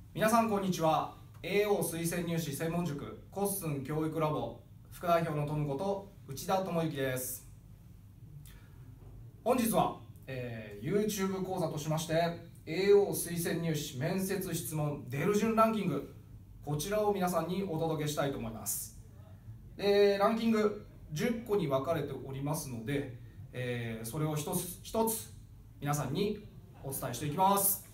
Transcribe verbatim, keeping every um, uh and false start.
皆さんこんにちは。 エーオー 推薦入試専門塾コッスン教育ラボ副代表のトムこと内田智之です。本日は、えー、YouTube 講座としまして エーオー 推薦入試面接質問出る順ランキング、こちらを皆さんにお届けしたいと思います。でランキングじゅっこに分かれておりますので、えー、それを一つ一つ皆さんにお伝えしていきます。